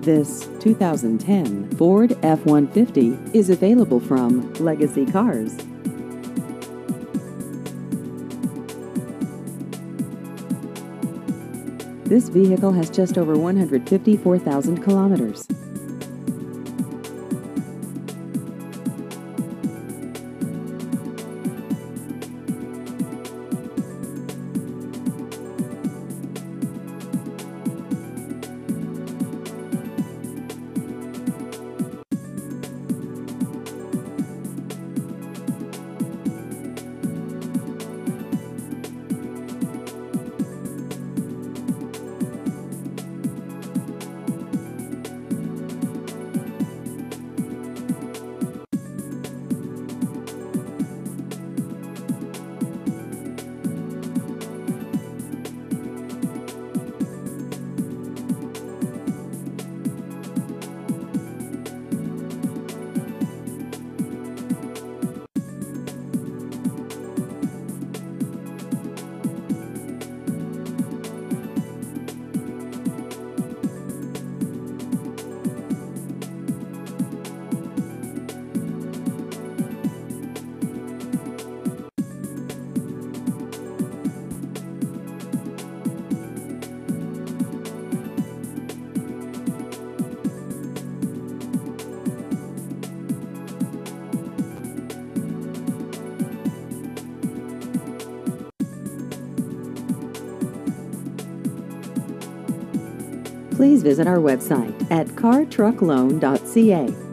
This 2010 Ford F-150 is available from Legacy Cars. This vehicle has just over 154,000 kilometers. Please visit our website at cartruckloan.ca.